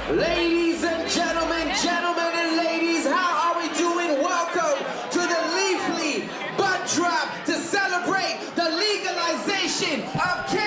Ladies and gentlemen, gentlemen and ladies, how are we doing? Welcome to the Leafly Butt Drop to celebrate the legalization of cannabis.